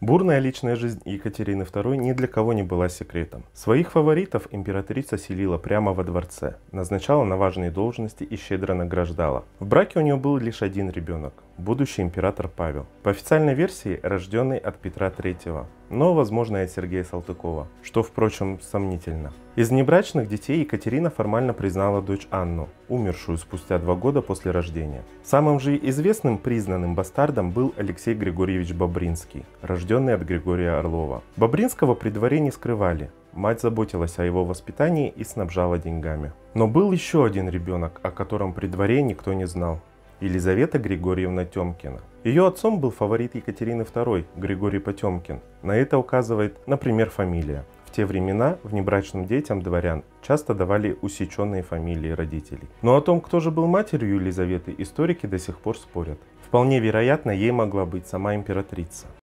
Бурная личная жизнь Екатерины II ни для кого не была секретом. Своих фаворитов императрица селила прямо во дворце, назначала на важные должности и щедро награждала. В браке у нее был лишь один ребенок – будущий император Павел. По официальной версии, рожденный от Петра III, но, возможно, и от Сергея Салтыкова, что, впрочем, сомнительно. Из внебрачных детей Екатерина формально признала дочь Анну, умершую спустя 2 года после рождения. Самым же известным признанным бастардом был Алексей Григорьевич Бобринский, рожденный от Григория Орлова. Бобринского при дворе не скрывали. Мать заботилась о его воспитании и снабжала деньгами. Но был еще один ребенок, о котором при дворе никто не знал. Елизавета Григорьевна Тёмкина. Ее отцом был фаворит Екатерины II, Григорий Потемкин. На это указывает, например, фамилия. В те времена внебрачным детям дворян часто давали усеченные фамилии родителей. Но о том, кто же был матерью Елизаветы, историки до сих пор спорят. Вполне вероятно, ей могла быть сама императрица.